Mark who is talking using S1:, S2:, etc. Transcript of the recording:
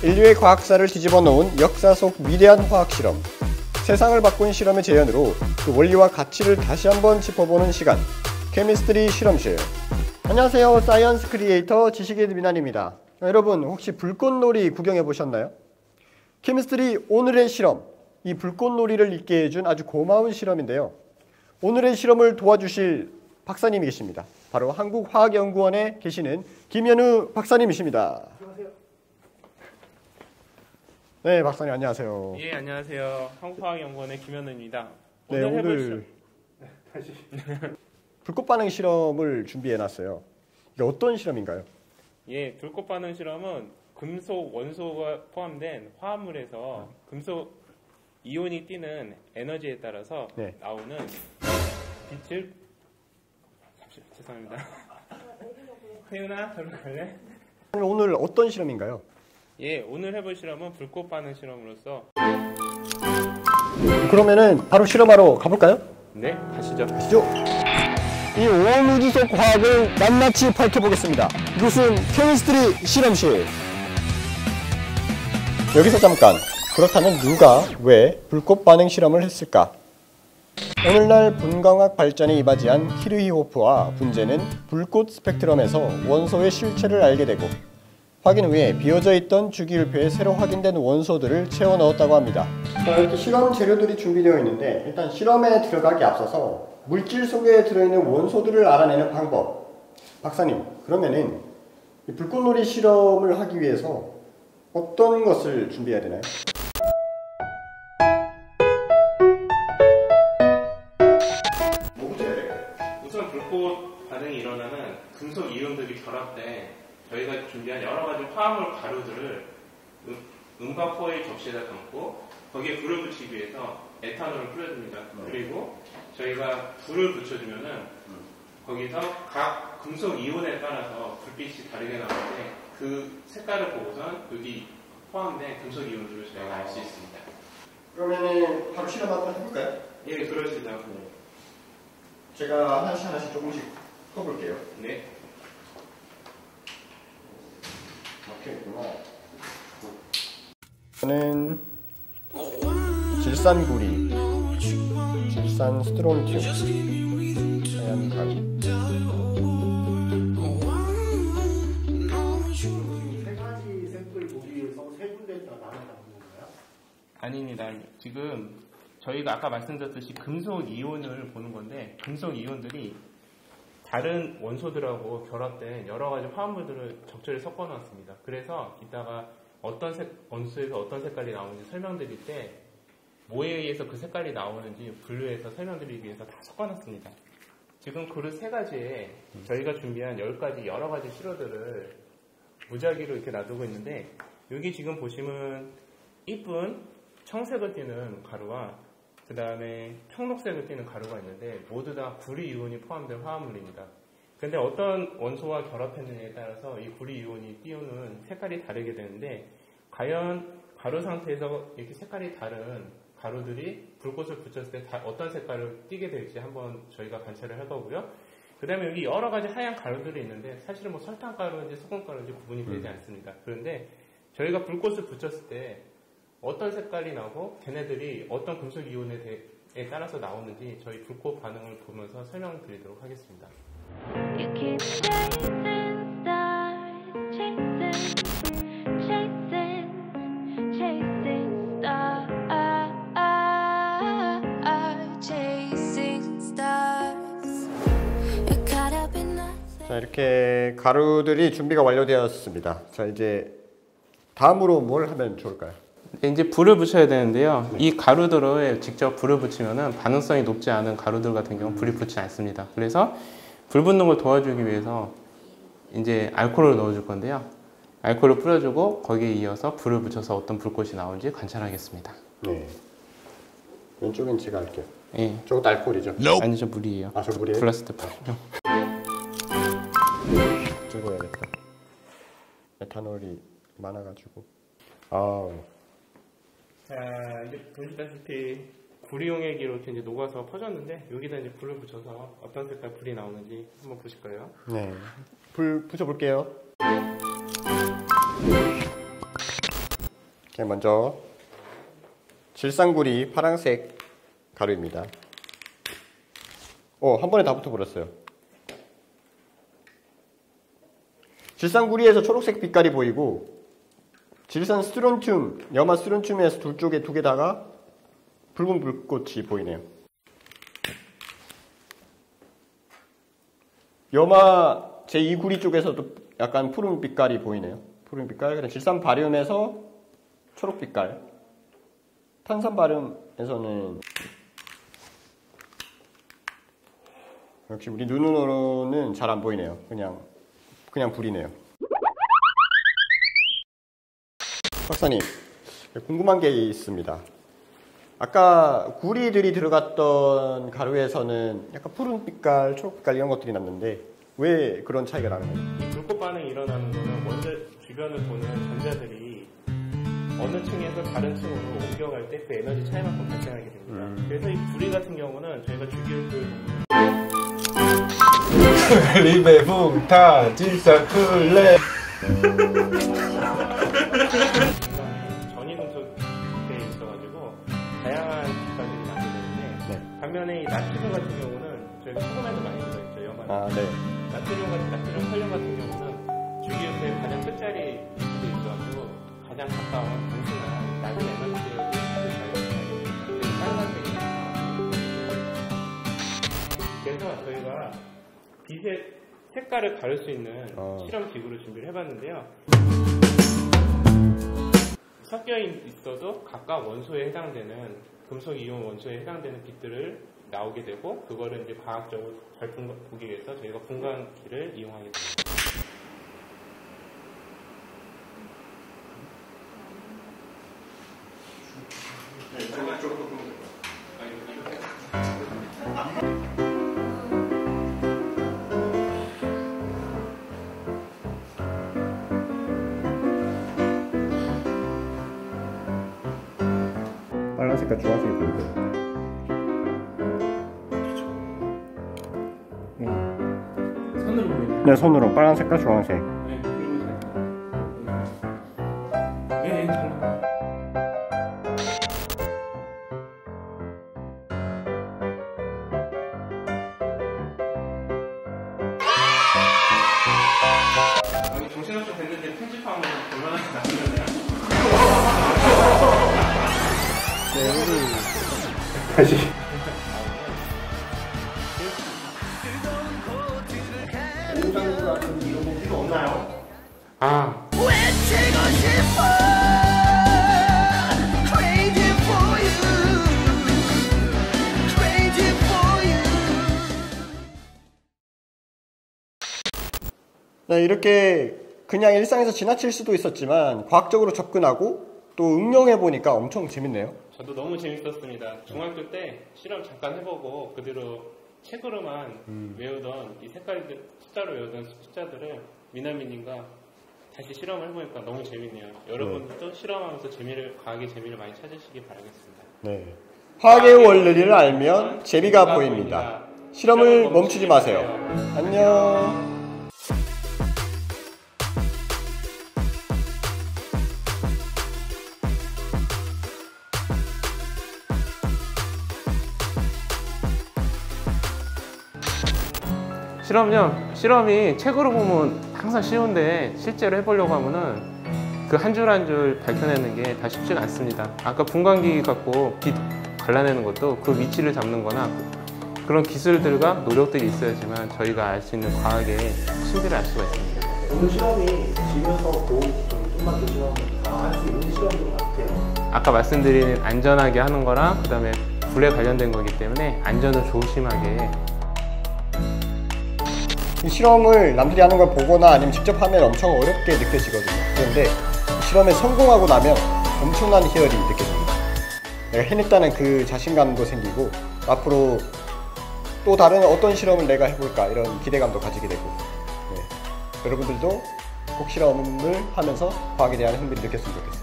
S1: 인류의 과학사를 뒤집어 놓은 역사 속 위대한 화학 실험. 세상을 바꾼 실험의 재현으로 그 원리와 가치를 다시 한번 짚어보는 시간. 케미스트리 실험실. 안녕하세요. 사이언스 크리에이터 지식의 미난입니다. 여러분 혹시 불꽃놀이 구경해 보셨나요? 케미스트리 오늘의 실험. 이 불꽃놀이를 있게 해준 아주 고마운 실험인데요. 오늘의 실험을 도와주실 박사님이 계십니다. 바로 한국화학연구원에 계시는 김현우 박사님이십니다.
S2: 안녕하세요.
S1: 네, 박사님 안녕하세요.
S2: 예, 안녕하세요. 한국화학연구원의 김현우입니다.
S1: 네, 오늘
S2: 다시
S1: 불꽃 반응 실험을 준비해 놨어요. 이게 어떤 실험인가요?
S2: 예, 불꽃 반응 실험은 금속 원소가 포함된 화합물에서 금속 이온이 띠는 에너지에 따라서 나오는 빛을 죄송합니다. 태윤아, 저로 갈래?
S1: 오늘 어떤 실험인가요?
S2: 예, 오늘 해볼 실험은 불꽃 반응 실험으로서.
S1: 그러면은 바로 실험하러 가볼까요?
S2: 네, 가시죠.
S1: 가시죠. 이 원우주 속 과학을 낱낱이 밝혀보겠습니다. 이곳은 케미스트리 실험실. 여기서 잠깐. 그렇다면 누가 왜 불꽃 반응 실험을 했을까? 오늘날 분광학 발전에 이바지한 키르히호프와 분재는 불꽃 스펙트럼에서 원소의 실체를 알게 되고 확인 후에 비어져 있던 주기율표에 새로 확인된 원소들을 채워 넣었다고 합니다. 이렇게 실험 재료들이 준비되어 있는데 일단 실험에 들어가기 앞서서 물질 속에 들어있는 원소들을 알아내는 방법. 박사님, 그러면은 이 불꽃놀이 실험을 하기 위해서 어떤 것을 준비해야 되나요?
S2: 우선 불꽃 반응이 일어나는 금속 이온들이 결합돼 저희가 준비한 여러 가지 화합물 가루들을 음과 포의 접시에다 담고 거기에 불을 붙이기 위해서 에탄올을 뿌려줍니다. 그리고 저희가 불을 붙여주면은 거기서 각 금속 이온에 따라서 불빛이 다르게 나오는데 그 색깔을 보고선 여기 포함된 금속 이온들을 저희가 알 수 있습니다.
S1: 그러면은 바로 실험 한번 해볼까요?
S2: 예, 그러시죠.
S1: 제가 하나씩 조금씩 퍼볼게요.
S2: 네.
S1: 막혀있구나. 저는 질산구리, 질산 스트론튬, 하얀 가루.
S3: 세 가지 샘플 보기 위해서 세 군데에서 나눠가는 건가요?
S2: 아닙니다. 지금 저희가 아까 말씀드렸듯이 금속 이온을 보는 건데 금속 이온들이 다른 원소들하고 결합된 여러 가지 화합물들을 적절히 섞어 놨습니다. 그래서 이따가 어떤 원소에서 어떤 색깔이 나오는지 설명드릴 때 뭐에 의해서 그 색깔이 나오는지 분류해서 설명드리기 위해서 다 섞어 놨습니다. 지금 그 세 가지에 저희가 준비한 10가지 여러 가지 시료들을 무작위로 이렇게 놔두고 있는데 여기 지금 보시면 이쁜 청색을 띠는 가루와 그 다음에 청록색을 띠는 가루가 있는데 모두 다 구리 이온이 포함된 화합물입니다. 근데 어떤 원소와 결합했느냐에 따라서 이 구리 이온이 띄우는 색깔이 다르게 되는데 과연 가루 상태에서 이렇게 색깔이 다른 가루들이 불꽃을 붙였을 때 어떤 색깔을 띠게 될지 한번 저희가 관찰을 할 거고요. 그 다음에 여기 여러 가지 하얀 가루들이 있는데 사실은 뭐 설탕가루인지 소금가루인지 구분이 되지 않습니다. 그런데 저희가 불꽃을 붙였을 때 어떤 색깔이 나고 걔네들이 어떤 금속 이온에 따라서 나오는지 저희 불꽃 반응을 보면서 설명드리도록 하겠습니다.
S4: You keep chasing stars, chasing stars. You're caught up in nothing.
S1: 자, 이렇게 가루들이 준비가 완료되었습니다. 자, 이제 다음으로 뭘 하면 좋을까요?
S2: 이제 불을 붙여야 되는데요. 이 가루들에 직접 불을 붙이면은 반응성이 높지 않은 가루들 같은 경우는 불이 붙지 않습니다. 그래서 불 붙는 걸 도와주기 위해서 이제 알코올을 넣어줄 건데요. 알코올을 뿌려주고 거기에 이어서 불을 붙여서 어떤 불꽃이 나오는지 관찰하겠습니다.
S1: 네. 왼쪽은 제가 할게요.
S2: 예.
S1: 저것도 알코올이죠?
S2: 아니, 저 물이에요.
S1: 아, 저 물이에요?
S2: 플라스틱 팔죠.
S1: 찍어야겠다. 에탄올이 많아가지고. 아우.
S2: 자, 이제 보시다시피 구리용액이 이렇게 이제 녹아서 퍼졌는데 여기다 이제 불을 붙여서 어떤 색깔 불이 나오는지 한번 보실까요?
S1: 네. 불 붙여볼게요. 먼저 질산구리 파란색 가루입니다. 한 번에 다 붙어버렸어요. 질산구리에서 초록색 빛깔이 보이고 질산 스트론튬, 염화 스트론튬에서 둘 쪽에 두 개다가 붉은 불꽃이 보이네요. 염화 제2구리 쪽에서도 약간 푸른 빛깔이 보이네요. 푸른 빛깔. 그다음 질산 바륨에서 초록 빛깔. 탄산 바륨에서는 역시 우리 눈으로는 잘 안 보이네요. 그냥 불이네요. 박사님, 궁금한 게 있습니다. 아까 구리들이 들어갔던 가루에서는 약간 푸른 빛깔, 초록 빛깔 이런 것들이 났는데 왜 그런 차이가 나는 거예요?
S2: 이 불꽃 반응이 일어나는 거는 원자 주변을 도는 전자들이 어느 층에서 다른 층으로 옮겨갈 때 그 에너지 차이만큼 발생하게 됩니다. 그래서 이 구리 같은 경우는 저희가 주기율을
S5: 리베 붕타 질산 플레
S2: 전이금속에 있어가지고 다양한 빛깔들이 나게 되는데 반면에 이 나트륨 같은 경우는 저희가 소금에도 많이 들어있죠. 염화.
S1: 네.
S2: 나트륨, 설륨 같은 경우는 주기율의 가장 끝자리에 있어가지고 가장 가까운 단순한 낮은 에너지를 빨간색이 그래서 저희가 빛의 색깔을 가릴 수 있는 실험 기구를 준비를 해봤는데요. 섞여 있어도 각각 원소에 해당되는 금속 이온 원소에 해당되는 빛들을 나오게 되고 그거를 이제 과학적으로 잘 보기 위해서 저희가 분광기를 이용하게 됩니다.
S1: 빨간색과 주황색이 보이고요.
S2: 손으로 보이네요.
S1: 네, 손으로 빨간색과 주황색.
S2: 네, 그리고 네, 정말. 정신없이 됐는데 편집하면 곤란하지 않으셨나요?
S5: 다시
S3: 오장구 같은 이런 거 필요 없나요?
S2: 아,
S1: 네, 이렇게 그냥 일상에서 지나칠 수도 있었지만 과학적으로 접근하고 또 응용해 보니까 엄청 재밌네요.
S2: 저도 너무 재밌었습니다. 중학교 때 실험 잠깐 해보고 그대로 책으로만 외우던 이 색깔들 숫자로 외우던 숫자들을 미나미님과 다시 실험을 해보니까 너무 재밌네요. 여러분들도 실험하면서 과학의 재미를 많이 찾으시기 바라겠습니다.
S1: 네. 화학의 원리를 알면 재미가 보입니다. 실험을 멈추지 마세요. 안녕.
S2: 실험이 책으로 보면 항상 쉬운데 실제로 해보려고 하면은 그 한 줄 한 줄 밝혀내는 게 다 쉽지가 않습니다. 아까 분광기 갖고 빛 갈라내는 것도 그 위치를 잡는 거나 그런 기술들과 노력들이 있어야지만 저희가 알 수 있는 과학의 신비를 알 수가 있습니다.
S3: 오늘 실험이 집에서 좀만 더 실험을 다 할 수 있는 실험인 것 같아요.
S2: 아까 말씀드린 안전하게 하는 거랑 그 다음에 불에 관련된 거기 때문에 안전을 조심하게
S1: 이 실험을 남들이 하는 걸 보거나 아니면 직접 하면 엄청 어렵게 느껴지거든요. 그런데 이 실험에 성공하고 나면 엄청난 희열이 느껴집니다. 내가 해냈다는 그 자신감도 생기고 앞으로 또 다른 어떤 실험을 내가 해볼까 이런 기대감도 가지게 되고 여러분들도 꼭 실험을 하면서 과학에 대한 흥미를 느꼈으면 좋겠습니다.